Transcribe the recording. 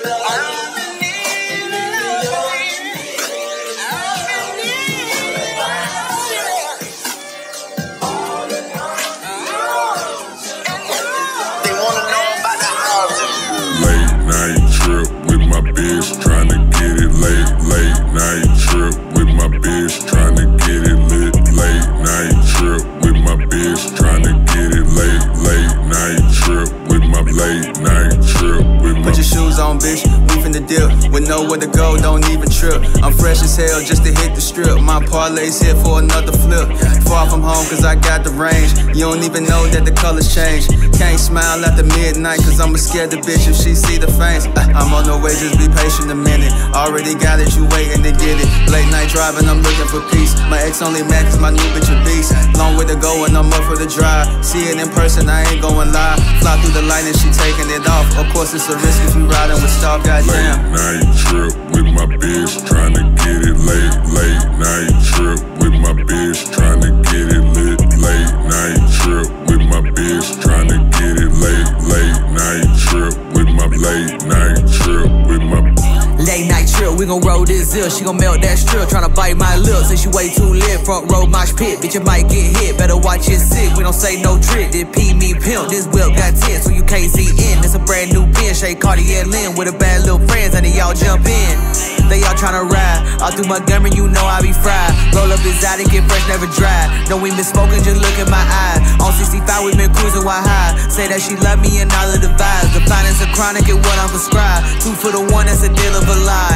With nowhere to go, don't even trip. I'm fresh as hell just to hit the strip. My parlay's here for another flip. Far from home cause I got the range. You don't even know that the colors change. Can't smile after midnight cause I'm scared the bitch if she see the fangs. I'm on the way, just be patient a minute. Already got it, you waiting to get it. Late night driving, I'm looking for peace. My ex only mad cause my new bitch a beast. Long way to go and I'm up for the drive. See it in person, I ain't going live. Fly through the light and she taking it off. Of course it's a risk if you riding with Star, goddamn. Late night trip with my bitch, tryna get it late. Late night trip with my bitch, tryna get it lit. Late night trip with my bitch, tryna get it late. Late night trip with my late night trip with my late night trip, we gon' roll this zip. She gon' melt that strip, tryna bite my lips. Say she way too lit, front row mosh pit. Bitch, you might get hit, better watch it sick. We don't say no trick, this P me pimp. This whip got 10, so you can't see in. This a brand new pin, Shay Cartier Lynn. With a bad little friends, and they all jump in. They all tryna ride, all through Montgomery, you know I be fried. Roll up his out and get fresh, never dry. No, we been smoking, just look in my eyes. On 65, we been cruising while high. Say that she love me and all of the vibes. The finance are chronic and what I'm prescribed. 2 for the 1, that's a deal of a lie.